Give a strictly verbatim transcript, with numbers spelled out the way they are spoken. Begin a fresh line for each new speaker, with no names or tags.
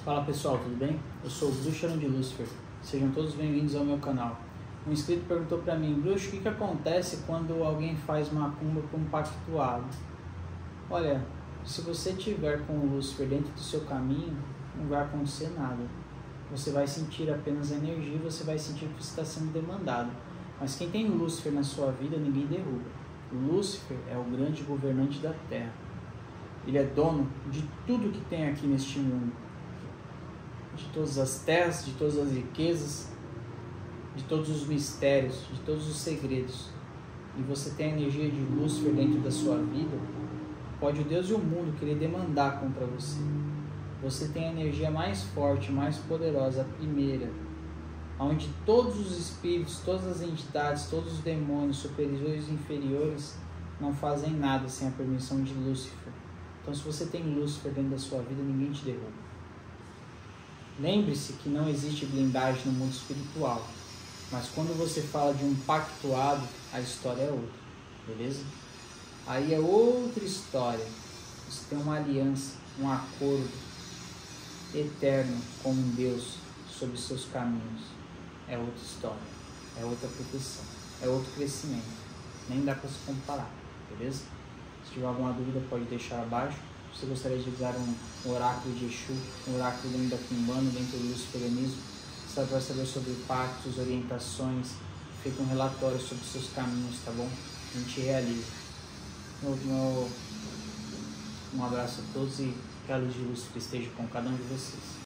Fala pessoal, tudo bem? Eu sou o Bruxo de Lúcifer. Sejam todos bem-vindos ao meu canal. Um inscrito perguntou para mim: Bruxo, o que, que acontece quando alguém faz macumba com um pactuado? Olha, se você tiver com o Lúcifer dentro do seu caminho, não vai acontecer nada. Você vai sentir apenas a energia e você vai sentir que você está sendo demandado. Mas quem tem Lúcifer na sua vida, ninguém derruba. O Lúcifer é o grande governante da Terra. Ele é dono de tudo que tem aqui neste mundo. De todas as terras, de todas as riquezas, de todos os mistérios, de todos os segredos. E você tem a energia de Lúcifer dentro da sua vida, pode o Deus e o mundo querer demandar contra você. Você tem a energia mais forte, mais poderosa, a primeira, onde todos os espíritos, todas as entidades, todos os demônios superiores e inferiores não fazem nada sem a permissão de Lúcifer. Então, se você tem Lúcifer dentro da sua vida, ninguém te derruba. Lembre-se que não existe blindagem no mundo espiritual, mas quando você fala de um pactuado, a história é outra, beleza? Aí é outra história. Você tem uma aliança, um acordo eterno com um Deus sobre seus caminhos. É outra história, é outra proteção, é outro crescimento. Nem dá para se comparar, beleza? Se tiver alguma dúvida, pode deixar abaixo. Se você gostaria de usar um oráculo de Exu, um oráculo dentro da Quimbanda, dentro do Luciferianismo, você vai saber sobre pactos, orientações, feito um relatório sobre seus caminhos, tá bom? A gente realiza. Meu, meu, um abraço a todos e que a luz de Lúcifer esteja com cada um de vocês.